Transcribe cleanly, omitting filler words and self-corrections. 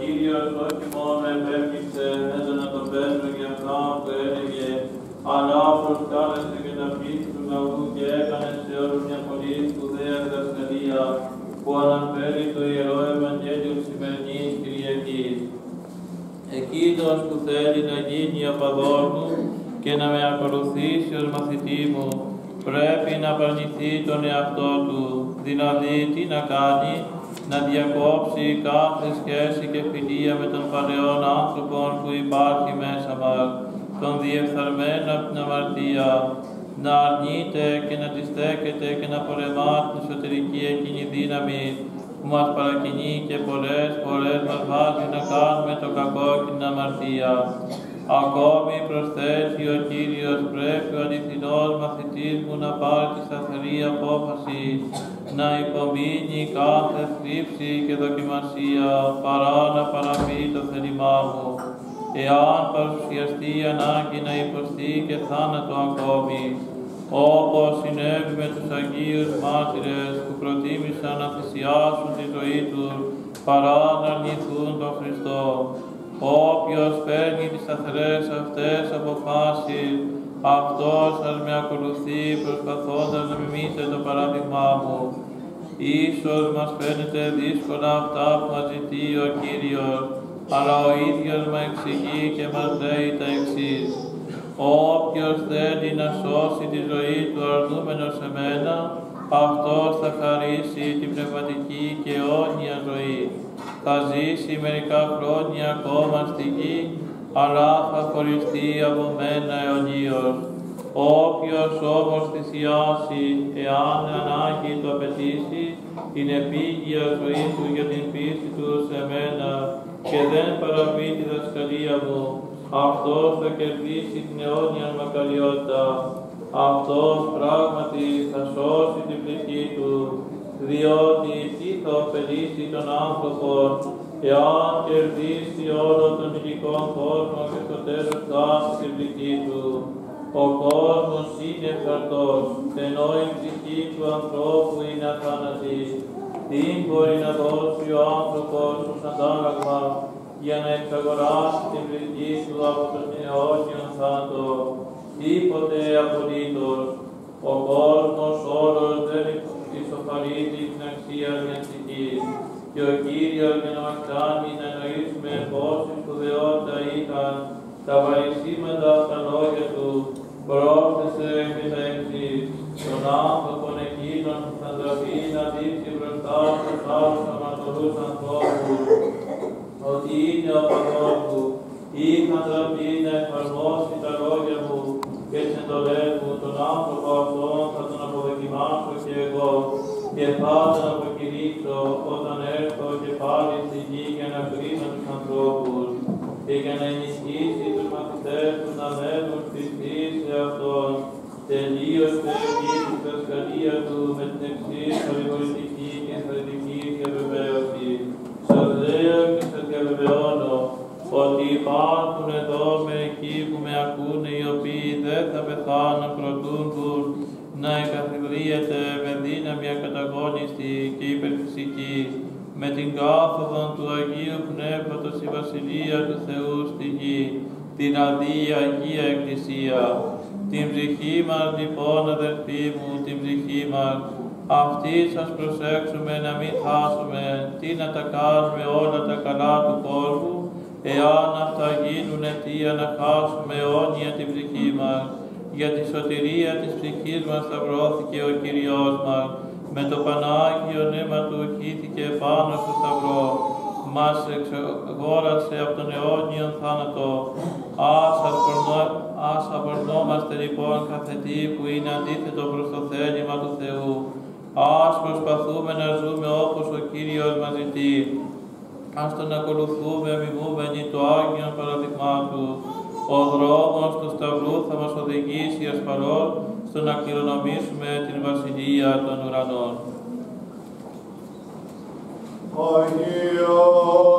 Κύριος όχι μόνο επέκυψε μέσα να το παίρνω για αυτά που έλεγε, αλλά προσκάλεσε και τα πίστη του λαού και έκανε σε όλους μια πολύ σπουδαία διδασκαλία που αναφέρει το Ιερό Ευαγγέλιο της σημερινής Κυριακής. Εκείνος που θέλει να γίνει οπαδός μου και να με ακολουθήσει ως μαθητή μου, πρέπει να απαρνηθεί τον εαυτό του, δηλαδή τι να κάνει, να διακόψει κάθε σχέση και φιλία με τον παλαιόν άνθρωπον που υπάρχει μέσα μας, τον διεφθαρμένο από την αμαρτία, να αρνείται και να αντιστέκεται και να πολεμά την εσωτερική εκείνη δύναμη που μας παρακινεί και πολλές φορές μας βάζει να κάνουμε το κακό και την αμαρτία. Ακόμη προσθέτει ο Κύριος, πρέπει ο αληθινός μαθητής μου να πάρει τη σταθερή απόφαση να υπομείνει κάθε θλίψη και δοκιμασία παρά να παραμείνει το θέλημά μου, εάν παρουσιαστεί η ανάγκη να υποστεί και θάνατο ακόμη, όπως συνέβη με τους Αγίους Μάρτυρες που προτίμησαν να θυσιάσουν τη ζωή τους παρά να αρνηθούν τον Χριστό. Όποιος παίρνει τις σταθερές αυτές αποφάσεις, αυτός ας με ακολουθεί προσπαθώντας να μιμείται το παράδειγμά μου. Ίσως μας φαίνεται δύσκολα αυτά που μας ζητεί ο Κύριος, αλλά ο ίδιος μας εξηγεί και μας λέει τα εξής. Όποιος θέλει να σώσει τη ζωή του αρνούμενος σε μένα, αυτός θα χαρίσει την πνευματική και αιώνια ζωή. Θα ζήσει μερικά χρόνια ακόμα στη γη, αλλά θα χωριστεί από μένα αιωνίως. Όποιος όμως θυσιάσει, εάν ανάγκη το απαιτήσει, την επίγεια ζωή του για την πίστη του σε μένα και δεν παραβεί τη δασκαλία μου, αυτός θα κερδίσει την αιώνια μακαριότητα. Αυτός πράγματι θα σώσει την ψυχή του, διότι τι θα ωφελήσει τον άνθρωπο εάν κερδίσει όλο τον υλικών κόσμο και στο τέλος χάσει την ψυχή του. Ο κόσμος είναι φθαρτός, ενώ η ψυχή του ανθρώπου είναι αθάνατη. Τι μπορεί να δώσει ο άνθρωπος ως αντάλλαγμα για να εξαγοράσει την ψυχή του από τον αιώνιο θάνατο? Τίποτε απολύτως. Ο κόσμος όλος δεν ισοφαρίζει την αξία μιας ψυχής. Και ο Κύριος για να μας κάνει να εννοήσουμε πόση σπουδαιότητα ήταν τα παρησίματα στα λόγια του, πρόσθεσε και τα εξής. Τον άνθρωπον εκείνον που θα ντραπεί να δείξει μπροστά στους άλλους αμαρτωλούς ανθρώπους ότι είναι ο παθός του, είχα ντραπεί να εφαρμόσει τα λόγια μου και τις εντολές μου, τον άνθρωπο αυτόν θα τον αποδοκιμάσω και εγώ και θα τον αποκηρύξω όταν έρθω και πάλι στη γη για να κρίνω τους ανθρώπους και για να ενισχύσει τους μαθητές του να μένουν πιστοί σε Αυτόν. Τελείωσε εκεί τη διδασκαλία του με την εξής παρηγορητική και ενθαρρυντική διαβεβαίωση. Σας λέω και σας διαβεβαιώνω ότι υπάρχουν εδώ μερικοί που με ακούνε οι οποίοι δεν θα πεθάνουν προτού να εγκαθιδρύεται με δύναμη ακαταγόνιστη και υπερφυσική με την κάθοδο του Αγίου Πνεύματος η Βασιλεία του Θεού στη γη, δηλαδή η Αγία Εκκλησία. Την ψυχή μας λοιπόν, αδελφοί μου, την ψυχή μας, αυτή σας προσέξουμε να μην χάσουμε, τι να τα κάνουμε όλα τα καλά του κόσμου, εάν αυτά γίνουν αιτία να χάσουμε αιώνια την ψυχή μας. Για τη σωτηρία της ψυχής μας σταυρώθηκε ο Κύριος μας, με το Πανάγιο νήμα του χύθηκε πάνω στο σταυρό, μας εξαγόρασε από τον αιώνιο θάνατο. Ας απορνόμαστε λοιπόν κάθε τι που είναι αντίθετο προς το θέλημα του Θεού. Ας προσπαθούμε να ζούμε όπως ο Κύριος μας ζητεί. Ας τον ακολουθούμε μιμούμενοι το Άγιο παραδειγμά του. Ο δρόμος του Σταυρού θα μας οδηγήσει ασφαλώς στο να κληρονομήσουμε την Βασιλεία των Ουρανών. Αγία